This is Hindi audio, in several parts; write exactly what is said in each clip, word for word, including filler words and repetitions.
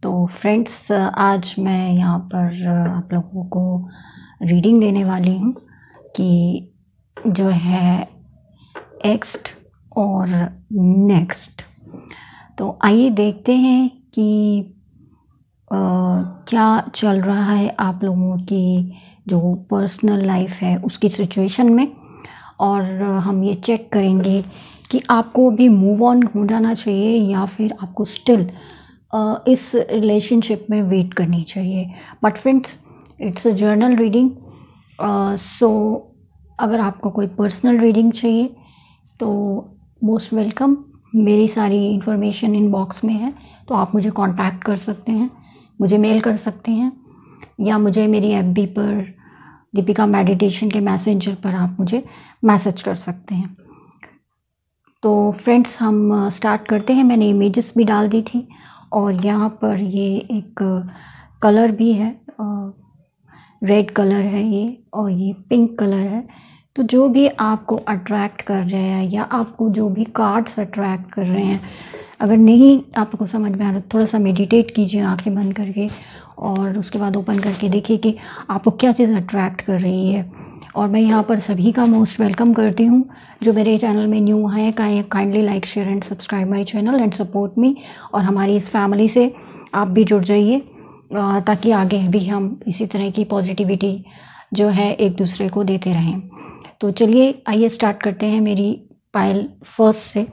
तो फ्रेंड्स, आज मैं यहाँ पर आप लोगों को रीडिंग देने वाली हूँ कि जो है एक्स्ट और नेक्स्ट। तो आइए देखते हैं कि आ, क्या चल रहा है आप लोगों की जो पर्सनल लाइफ है उसकी सिचुएशन में, और हम ये चेक करेंगे कि आपको भी मूव ऑन हो जाना चाहिए या फिर आपको स्टिल Uh, इस रिलेशनशिप में वेट करनी चाहिए। But friends, it's a journal reading, so अगर आपको कोई पर्सनल रीडिंग चाहिए तो मोस्ट वेलकम। मेरी सारी इन्फॉर्मेशन इनबॉक्स में है, तो आप मुझे कांटेक्ट कर सकते हैं, मुझे मेल कर सकते हैं, या मुझे मेरी एफबी पर दीपिका मेडिटेशन के मैसेंजर पर आप मुझे मैसेज कर सकते हैं। तो फ्रेंड्स, हम स्टार्ट करते हैं। मैंने इमेजेस भी डाल दी थी और यहाँ पर ये एक कलर भी है, रेड कलर है ये, और ये पिंक कलर है। तो जो भी आपको अट्रैक्ट कर रहे हैं या आपको जो भी कार्ड्स अट्रैक्ट कर रहे हैं, अगर नहीं आपको समझ में आ रहा, थोड़ा सा मेडिटेट कीजिए आंखें बंद करके, और उसके बाद ओपन करके देखिए कि आपको क्या चीज़ अट्रैक्ट कर रही है। और मैं यहाँ पर सभी का मोस्ट वेलकम करती हूँ जो मेरे चैनल में न्यू हैं। Kindly like, share and subscribe my channel and support me, और हमारी इस फैमिली से आप भी जुड़ जाइए ताकि आगे भी हम इसी तरह की पॉजिटिविटी जो है एक दूसरे को देते रहें। तो चलिए आइए स्टार्ट करते हैं मेरी पाइल फर्स्ट से।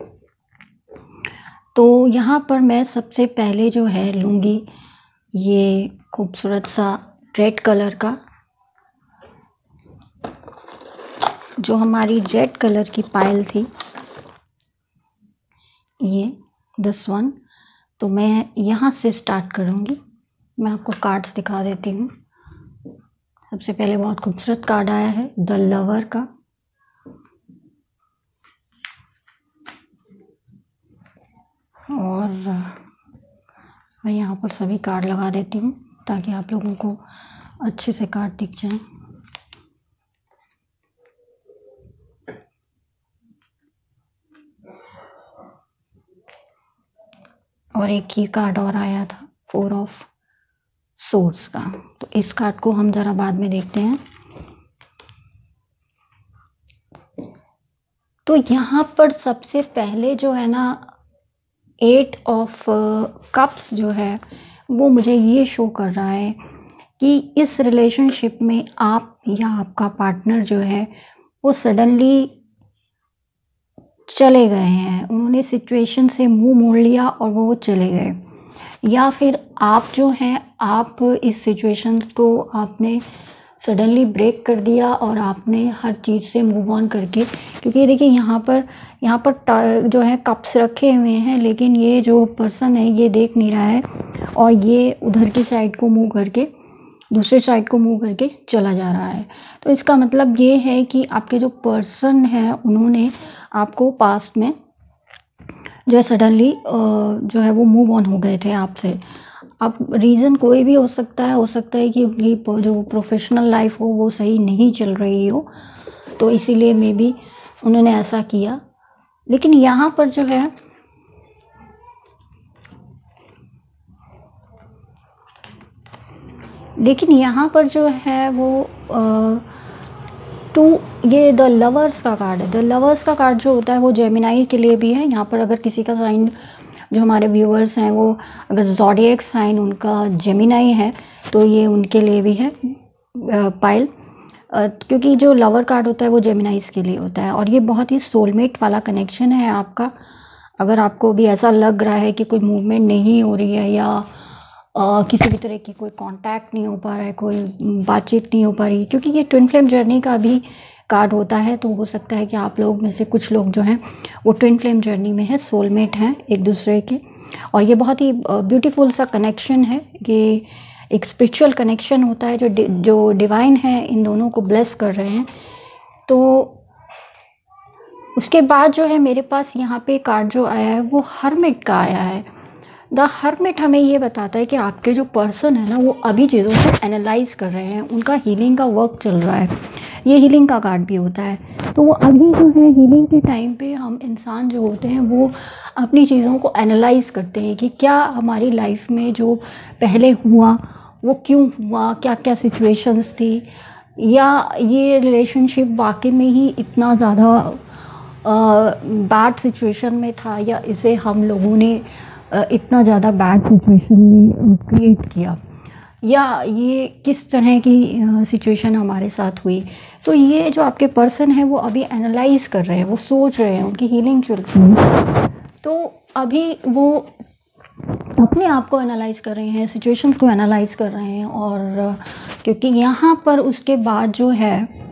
तो यहाँ पर मैं सबसे पहले जो है लूँगी ये खूबसूरत सा रेड कलर का, जो हमारी रेड कलर की पाइल थी, ये दिस वन। तो मैं यहाँ से स्टार्ट करूँगी। मैं आपको कार्ड्स दिखा देती हूँ। सबसे पहले बहुत खूबसूरत कार्ड आया है द लवर का, और मैं यहाँ पर सभी कार्ड लगा देती हूँ ताकि आप लोगों को अच्छे से कार्ड दिख जाएं। और एक ही कार्ड और आया था, फोर ऑफ सोर्ड्स का। तो इस कार्ड को हम ज़रा बाद में देखते हैं। तो यहाँ पर सबसे पहले जो है ना, एट ऑफ कप्स जो है वो मुझे ये शो कर रहा है कि इस रिलेशनशिप में आप या आपका पार्टनर जो है वो सडनली चले गए हैं। उन्होंने सिचुएशन से मुंह मोड़ लिया और वो चले गए, या फिर आप जो हैं आप इस सिचुएशन को आपने सडनली ब्रेक कर दिया और आपने हर चीज़ से मूव ऑन करके, क्योंकि देखिए यहाँ पर यहाँ पर जो है कप्स रखे हुए हैं, लेकिन ये जो पर्सन है ये देख नहीं रहा है और ये उधर की साइड को मूव करके दूसरे साइड को मूव करके चला जा रहा है। तो इसका मतलब ये है कि आपके जो पर्सन है उन्होंने आपको पास्ट में जो है सडनली जो है वो मूव ऑन हो गए थे आपसे। अब रीज़न कोई भी हो सकता है, हो सकता है कि उनकी जो प्रोफेशनल लाइफ हो वो सही नहीं चल रही हो, तो इसीलिए मे बी उन्होंने ऐसा किया। लेकिन यहाँ पर जो है लेकिन यहाँ पर जो है वो टू ये द लवर्स का कार्ड है। द लवर्स का कार्ड जो होता है वो जेमिनाई के लिए भी है। यहाँ पर अगर किसी का साइन, जो हमारे व्यूअर्स हैं, वो अगर ज़ोडिएक साइन उनका जेमिनाई है तो ये उनके लिए भी है पाइल, क्योंकि जो लवर कार्ड होता है वो जेमिनाइज के लिए होता है। और ये बहुत ही सोलमेट वाला कनेक्शन है आपका। अगर आपको भी ऐसा लग रहा है कि कोई मूवमेंट नहीं हो रही है या आ, किसी भी तरह की कोई कांटेक्ट नहीं हो पा रहा है, कोई बातचीत नहीं हो पा रही, क्योंकि ये ट्विन फ्लेम जर्नी का भी कार्ड होता है, तो हो सकता है कि आप लोग में से कुछ लोग जो हैं वो ट्विन फ्लेम जर्नी में है, सोलमेट हैं एक दूसरे के। और ये बहुत ही ब्यूटीफुल सा कनेक्शन है। ये एक स्पिरिचुअल कनेक्शन होता है जो जो डिवाइन है इन दोनों को ब्लेस कर रहे हैं। तो उसके बाद जो है मेरे पास यहाँ पे कार्ड जो आया है वो हर्मिट का आया है। द हर्मिट हमें ये बताता है कि आपके जो पर्सन है ना वो अभी चीज़ों को एनालाइज कर रहे हैं, उनका हीलिंग का वर्क चल रहा है। ये हीलिंग का कार्ड भी होता है। तो वो अभी जो है हीलिंग के टाइम पे हम इंसान जो होते हैं वो अपनी चीज़ों को एनालाइज करते हैं कि क्या हमारी लाइफ में जो पहले हुआ वो क्यों हुआ, क्या क्या सिचुएशंस थी, या ये रिलेशनशिप वाकई में ही इतना ज़्यादा बैड सिचुएशन में था, या इसे हम लोगों ने uh, इतना ज़्यादा बैड सिचुएशन में क्रिएट uh, किया, या ये किस तरह की सिचुएशन uh, हमारे साथ हुई। तो ये जो आपके पर्सन है वो अभी एनालाइज कर रहे हैं, वो सोच रहे हैं, उनकी हीलिंग चल रही है। तो अभी वो अपने आप को एनालाइज कर रहे हैं, सिचुएशंस को एनालाइज कर रहे हैं। और uh, क्योंकि यहाँ पर उसके बाद जो है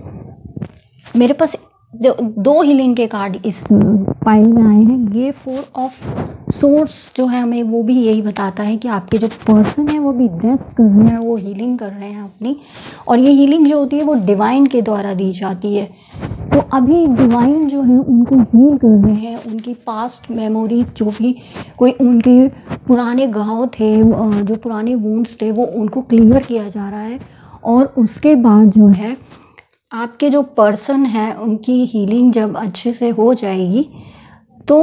मेरे पास दो, दो हीलिंग के कार्ड इस फाइल में आए हैं। ये फोर ऑफ सोर्स जो है हमें वो भी यही बताता है कि आपके जो पर्सन है वो भी रेस्ट कर रहे हैं, वो हीलिंग कर रहे हैं अपनी। और ये हीलिंग जो होती है वो डिवाइन के द्वारा दी जाती है। तो अभी डिवाइन जो है उनको हील कर रहे हैं, उनकी पास्ट मेमोरीज जो भी कोई उनके पुराने घाव थे, जो पुराने वुंड्स थे, वो उनको क्लियर किया जा रहा है। और उसके बाद जो है आपके जो पर्सन है उनकी हीलिंग जब अच्छे से हो जाएगी तो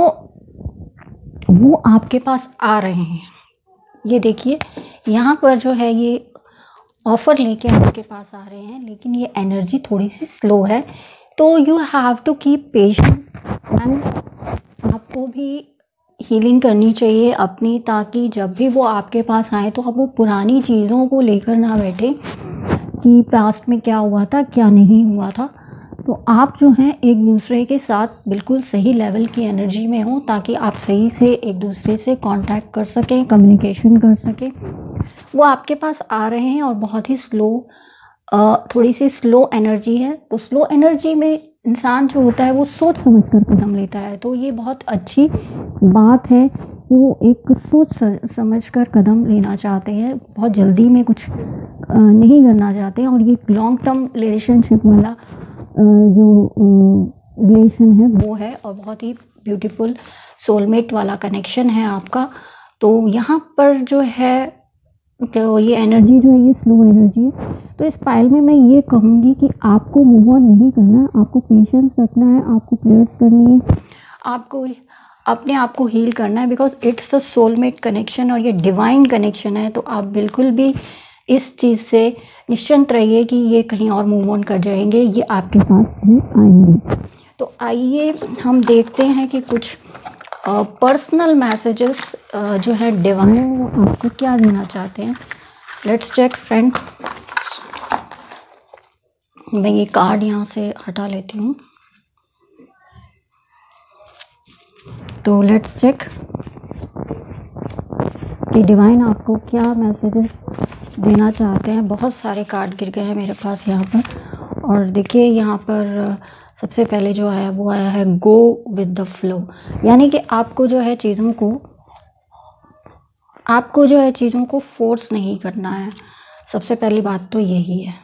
वो आपके पास आ रहे हैं। ये देखिए यहाँ पर जो है ये ऑफ़र लेके आपके पास आ रहे हैं, लेकिन ये एनर्जी थोड़ी सी स्लो है। तो you have to keep patience and आपको भी हीलिंग करनी चाहिए अपनी, ताकि जब भी वो आपके पास आए तो आप वो पुरानी चीज़ों को लेकर ना बैठे कि पास्ट में क्या हुआ था क्या नहीं हुआ था। तो आप जो हैं एक दूसरे के साथ बिल्कुल सही लेवल की एनर्जी में हो, ताकि आप सही से एक दूसरे से कांटेक्ट कर सकें, कम्युनिकेशन कर सकें। वो आपके पास आ रहे हैं और बहुत ही स्लो, थोड़ी सी स्लो एनर्जी है। तो स्लो एनर्जी में इंसान जो होता है वो सोच समझ कर कदम लेता है। तो ये बहुत अच्छी बात है कि वो एक सोच समझ कर कदम लेना चाहते हैं, बहुत जल्दी में कुछ नहीं करना चाहते हैं। और ये लॉन्ग टर्म रिलेशनशिप वाला जो रिलेशन है वो है, और बहुत ही ब्यूटीफुल सोलमेट वाला कनेक्शन है आपका। तो यहाँ पर जो है तो ये एनर्जी जो है ये स्लो एनर्जी है। तो इस फाइल में मैं ये कहूँगी कि आपको मूव ऑन नहीं करना है, आपको पेशेंस रखना है, आपको प्रेयर्स करनी है, आपको अपने आप को हील करना है, because it's a soulmate connection और ये डिवाइन कनेक्शन है। तो आप बिल्कुल भी इस चीज़ से निश्चिंत रहिए कि ये कहीं और मूव ऑन कर जाएंगे, ये आपके पास ही आएंगे। तो आइए हम देखते हैं कि कुछ पर्सनल मैसेजेस जो है डिवाइन वो आपको क्या देना चाहते हैं। Let's check friend. मैं ये कार्ड यहाँ से हटा लेती हूँ। तो लेट्स चेक कि डिवाइन आपको क्या मैसेजेस देना चाहते हैं। बहुत सारे कार्ड गिर गए हैं मेरे पास यहाँ पर। और देखिए यहाँ पर सबसे पहले जो आया वो आया है गो विद द फ्लो, यानी कि आपको जो है चीज़ों को आपको जो है चीज़ों को फोर्स नहीं करना है। सबसे पहली बात तो यही है,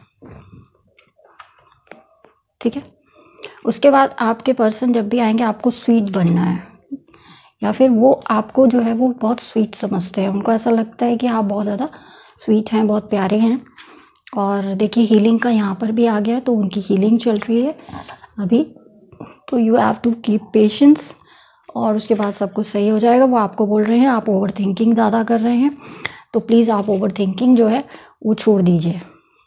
ठीक है। उसके बाद आपके पर्सन जब भी आएंगे आपको स्वीट बनना है, या फिर वो आपको जो है वो बहुत स्वीट समझते हैं। उनको ऐसा लगता है कि आप बहुत ज़्यादा स्वीट हैं, बहुत प्यारे हैं। और देखिए हीलिंग का यहाँ पर भी आ गया, तो उनकी हीलिंग चल रही है अभी। तो you have to keep patience और उसके बाद सब कुछ सही हो जाएगा। वो आपको बोल रहे हैं आप ओवर थिंकिंग ज़्यादा कर रहे हैं, तो प्लीज़ आप ओवर थिंकिंग जो है वो छोड़ दीजिए।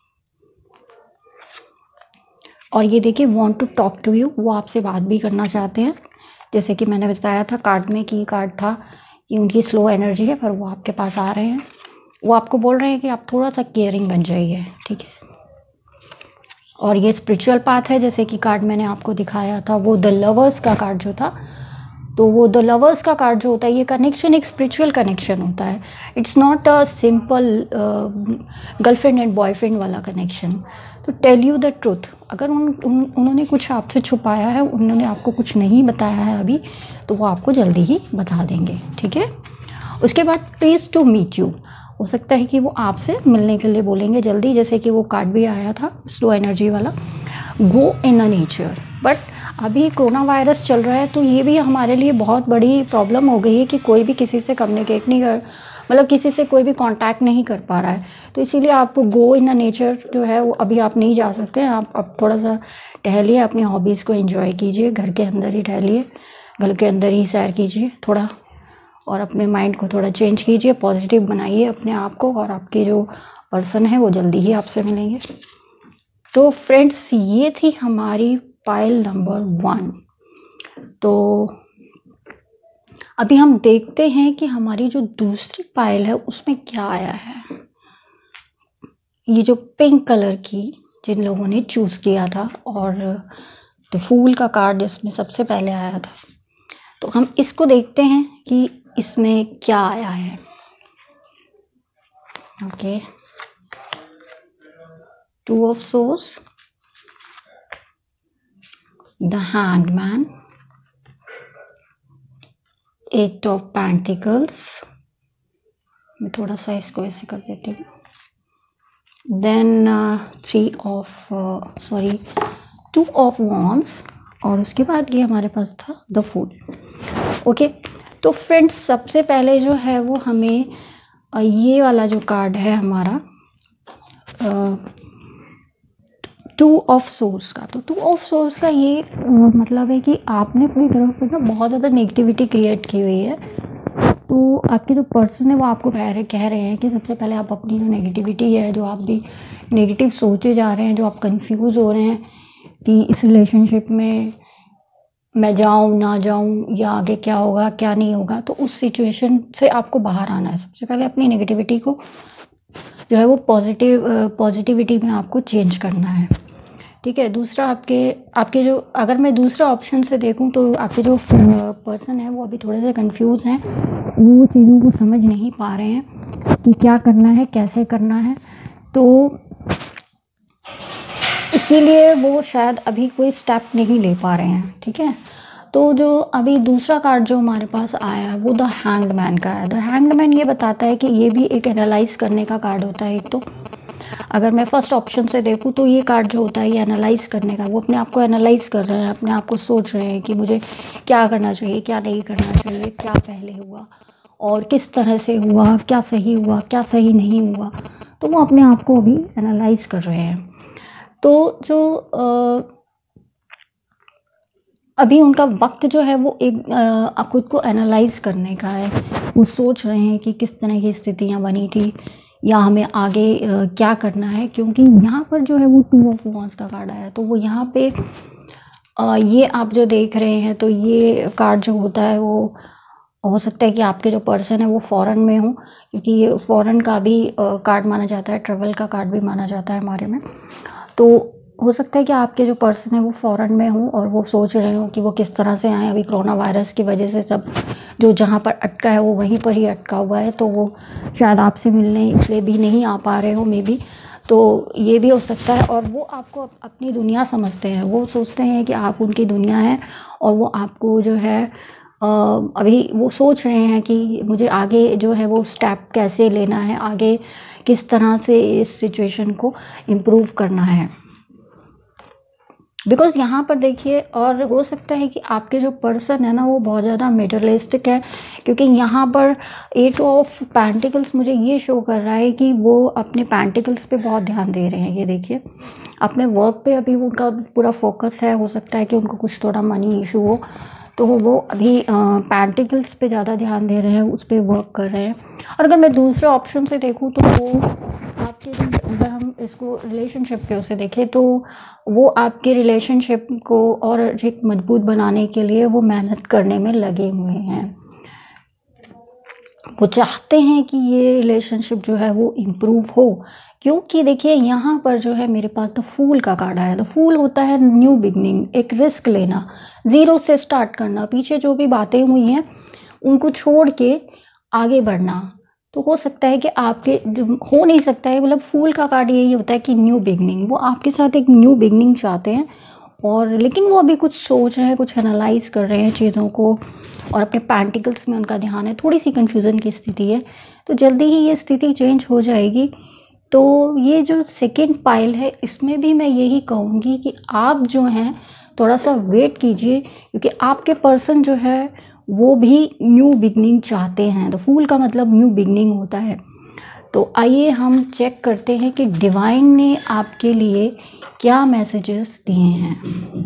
और ये देखिए want to talk to you, वो आपसे बात भी करना चाहते हैं। जैसे कि मैंने बताया था कार्ड में की कार्ड था कि उनकी स्लो एनर्जी है, पर वो आपके पास आ रहे हैं। वो आपको बोल रहे हैं कि आप थोड़ा सा केयरिंग बन जाइए, ठीक है। और ये स्पिरिचुअल पाथ है, जैसे कि कार्ड मैंने आपको दिखाया था वो द लवर्स का कार्ड जो था। तो वो द लवर्स का कार्ड जो होता है ये कनेक्शन एक स्पिरिचुअल कनेक्शन होता है। It's not a simple girlfriend and boyfriend वाला कनेक्शन। तो टेल यू द ट्रुथ, अगर उन, उन उन्होंने कुछ आपसे छुपाया है, उन्होंने आपको कुछ नहीं बताया है अभी, तो वो आपको जल्दी ही बता देंगे, ठीक है। उसके बाद प्लीज़ टू मीट यू, हो सकता है कि वो आपसे मिलने के लिए बोलेंगे जल्दी, जैसे कि वो कार्ड भी आया था स्लो एनर्जी वाला, go in a nature. But अभी कोरोना वायरस चल रहा है तो ये भी हमारे लिए बहुत बड़ी प्रॉब्लम हो गई है कि कोई भी किसी से कम्युनिकेट नहीं कर, मतलब किसी से कोई भी कांटेक्ट नहीं कर पा रहा है। तो इसीलिए आप गो इन अ नेचर जो है वो अभी आप नहीं जा सकते हैं। आप अब थोड़ा सा टहलिए, अपनी हॉबीज़ को एंजॉय कीजिए, घर के अंदर ही टहलिए, घर के अंदर ही सैर कीजिए थोड़ा, और अपने माइंड को थोड़ा चेंज कीजिए, पॉजिटिव बनाइए अपने आप को, और आपके जो पर्सन है वो जल्दी ही आपसे मिलेंगे। तो फ्रेंड्स, ये थी हमारी पाइल नंबर वन। तो अभी हम देखते हैं कि हमारी जो दूसरी पाइल है उसमें क्या आया है। ये जो पिंक कलर की जिन लोगों ने चूज़ किया था, और तो फूल का कार्ड इसमें सबसे पहले आया था, तो हम इसको देखते हैं कि इसमें क्या आया है। Okay, two of swords, the hanged man, eight of pentacles, मैं थोड़ा सा इसको ऐसे कर देती हूँ, then three of sorry two of wands, और उसके बाद ये हमारे पास था द फूल। ओके, तो फ्रेंड्स सबसे पहले जो है वो हमें uh, ये वाला जो कार्ड है हमारा टू ऑफ सोर्स का, तो टू ऑफ सोर्स का ये uh, मतलब है कि आपने अपनी तरफ से ना बहुत ज़्यादा नेगेटिविटी क्रिएट की हुई है। तो आपके जो पर्सन है वो आपको कह रहे कह रहे हैं कि सबसे पहले आप अपनी जो नेगेटिविटी है, जो आप भी नेगेटिव सोचे जा रहे हैं, जो आप कंफ्यूज हो रहे हैं कि इस रिलेशनशिप में मैं जाऊं ना जाऊं, या आगे क्या होगा क्या नहीं होगा, तो उस सिचुएशन से आपको बाहर आना है। सबसे पहले अपनी नेगेटिविटी को जो है वो पॉजिटिव पॉजिटिविटी में आपको चेंज करना है। ठीक है, दूसरा आपके आपके जो, अगर मैं दूसरा ऑप्शन से देखूं तो आपके जो पर्सन है वो अभी थोड़े से कंफ्यूज हैं, वो चीज़ों को समझ नहीं पा रहे हैं कि क्या करना है, कैसे करना है, तो इसीलिए वो शायद अभी कोई स्टेप नहीं ले पा रहे हैं। ठीक है, तो जो अभी दूसरा कार्ड जो हमारे पास आया है वो द हैंग्ड मैन का है। द हैंग्ड मैन ये बताता है कि ये भी एक एनालाइज करने का कार्ड होता है। एक तो अगर मैं फर्स्ट ऑप्शन से देखूं तो ये कार्ड जो होता है ये एनालाइज करने का, वो अपने आप को एनालाइज कर रहे हैं, अपने आप को सोच रहे हैं कि मुझे क्या करना चाहिए, क्या नहीं करना चाहिए, क्या पहले हुआ और किस तरह से हुआ, क्या सही हुआ, क्या सही नहीं हुआ, तो वो अपने आप को अभी एनालाइज कर रहे हैं। तो जो आ, अभी उनका वक्त जो है वो एक आ, खुद को एनालाइज करने का है। वो सोच रहे हैं कि किस तरह की स्थितियां बनी थी या हमें आगे आ, क्या करना है, क्योंकि यहाँ पर जो है वो टू ऑफ वॉन्ड्स का कार्ड आया। तो वो यहाँ पे आ, ये आप जो देख रहे हैं, तो ये कार्ड जो होता है वो हो सकता है कि आपके जो पर्सन है वो फॉरेन में हो, क्योंकि ये फॉरेन का भी कार्ड माना जाता है, ट्रेवल का कार्ड भी माना जाता है हमारे में। तो हो सकता है कि आपके जो पर्सन है वो फॉरेन में हो और वो सोच रहे हो कि वो किस तरह से आए। अभी कोरोना वायरस की वजह से सब जो जहाँ पर अटका है वो वहीं पर ही अटका हुआ है, तो वो शायद आपसे मिलने इसलिए भी नहीं आ पा रहे हो मे बी, तो ये भी हो सकता है। और वो आपको अपनी दुनिया समझते हैं, वो सोचते हैं कि आप उनकी दुनिया है, और वो आपको जो है अभी वो सोच रहे हैं कि मुझे आगे जो है वो स्टेप कैसे लेना है, आगे किस तरह से इस सिचुएशन को इम्प्रूव करना है। बिकॉज यहाँ पर देखिए, और हो सकता है कि आपके जो पर्सन है ना वो बहुत ज़्यादा मेटरलिस्टिक है, क्योंकि यहाँ पर एट ऑफ पेंटिकल्स मुझे ये शो कर रहा है कि वो अपने पेंटिकल्स पे बहुत ध्यान दे रहे हैं। ये देखिए, अपने वर्क पे अभी उनका पूरा फोकस है। हो सकता है कि उनको कुछ थोड़ा मनी इशू हो, तो वो अभी पेंटिकल्स पे ज़्यादा ध्यान दे रहे हैं, उस पर वर्क कर रहे हैं। और अगर मैं दूसरे ऑप्शन से देखूँ तो वो आपके, अगर हम इसको रिलेशनशिप के उसे देखें तो वो आपके रिलेशनशिप को और एक मजबूत बनाने के लिए वो मेहनत करने में लगे हुए हैं। वो चाहते हैं कि ये रिलेशनशिप जो है वो इम्प्रूव हो, क्योंकि देखिए यहाँ पर जो है मेरे पास तो फूल का कार्ड आया। तो फूल होता है न्यू बिगनिंग, एक रिस्क लेना, ज़ीरो से स्टार्ट करना, पीछे जो भी बातें हुई हैं उनको छोड़ के आगे बढ़ना। तो हो सकता है कि आपके हो नहीं सकता है, मतलब फूल का कार्ड यही होता है कि न्यू बिगनिंग, वो आपके साथ एक न्यू बिगनिंग चाहते हैं, और लेकिन वो अभी कुछ सोच रहे हैं, कुछ एनालाइज कर रहे हैं चीज़ों को, और अपने पेंटिकल्स में उनका ध्यान है, थोड़ी सी कन्फ्यूज़न की स्थिति है, तो जल्दी ही ये स्थिति चेंज हो जाएगी। तो ये जो सेकेंड पाइल है, इसमें भी मैं यही कहूँगी कि आप जो हैं थोड़ा सा वेट कीजिए, क्योंकि आपके पर्सन जो है वो भी न्यू बिगनिंग चाहते हैं। तो फूल का मतलब न्यू बिगनिंग होता है। तो आइए हम चेक करते हैं कि डिवाइन ने आपके लिए क्या मैसेजेस दिए हैं।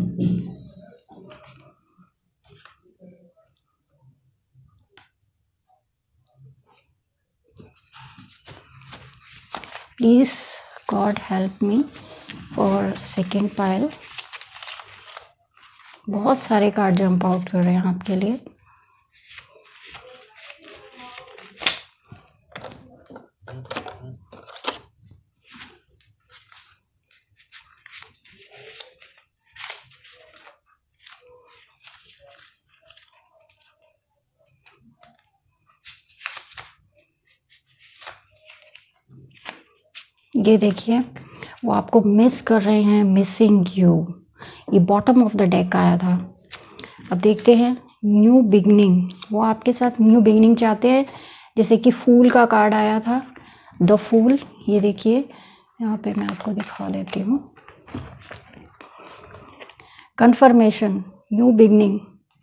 Please god help me for second pile. बहुत सारे कार्ड जंप आउट कर रहे हैं आपके लिए। ये देखिए, वो आपको मिस कर रहे हैं, मिसिंग यू। ये बॉटम ऑफ द डेक आया था। अब देखते हैं न्यू बिगनिंग, वो आपके साथ न्यू बिगनिंग चाहते हैं। जैसे कि फूल का कार्ड आया था, द फूल। ये देखिए यहाँ पे मैं आपको दिखा देती हूँ। कन्फर्मेशन, न्यू बिगनिंग,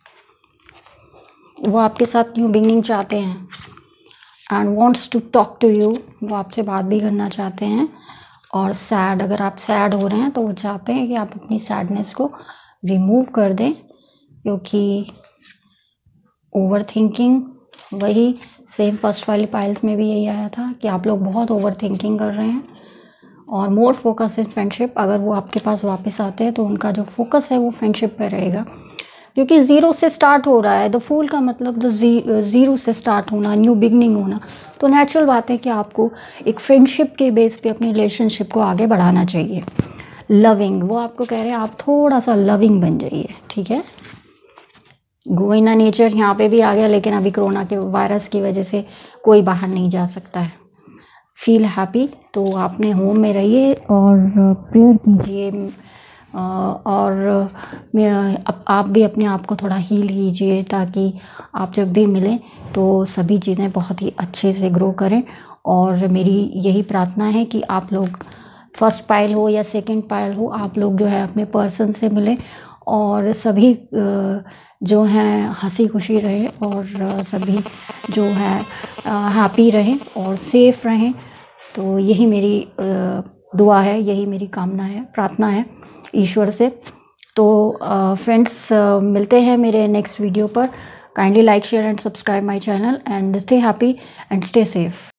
वो आपके साथ न्यू बिगनिंग चाहते हैं and wants to talk to you. वो आपसे बात भी करना चाहते हैं। और सैड, अगर आप सैड हो रहे हैं तो वो चाहते हैं कि आप अपनी सैडनेस को रिमूव कर दें, क्योंकि ओवर थिंकिंग, वही सेम फर्स्ट वाली पाइल्स में भी यही आया था कि आप लोग बहुत ओवर थिंकिंग कर रहे हैं। और मोर फोकस इन फ्रेंडशिप, अगर वो आपके पास वापस आते हैं तो उनका जो फोकस है वो फ्रेंडशिप पे रहेगा, क्योंकि ज़ीरो से स्टार्ट हो रहा है। द फूल का मतलब द ज़ीरो से स्टार्ट होना, न्यू बिगनिंग होना। तो नेचुरल बात है कि आपको एक फ्रेंडशिप के बेस पे अपनी रिलेशनशिप को आगे बढ़ाना चाहिए। लविंग, वो आपको कह रहे हैं आप थोड़ा सा लविंग बन जाइए, ठीक है। गोइना नेचर यहाँ पे भी आ गया, लेकिन अभी कोरोना के वायरस की वजह से कोई बाहर नहीं जा सकता है। फील हैप्पी, तो आपने होम में रहिए और प्रेयर कीजिए, और आप भी अपने आप को थोड़ा हील कीजिए, ताकि आप जब भी मिलें तो सभी चीज़ें बहुत ही अच्छे से ग्रो करें। और मेरी यही प्रार्थना है कि आप लोग फर्स्ट पाइल हो या सेकंड पाइल हो, आप लोग जो है अपने पर्सन से मिलें और सभी जो हैं हंसी खुशी रहे, और सभी जो है हैप्पी रहें और सेफ रहें। तो यही मेरी दुआ है, यही मेरी कामना है, प्रार्थना है ईश्वर से। तो फ्रेंड्स, मिलते हैं मेरे नेक्स्ट वीडियो पर। Kindly like, share and subscribe my channel and stay happy and stay safe.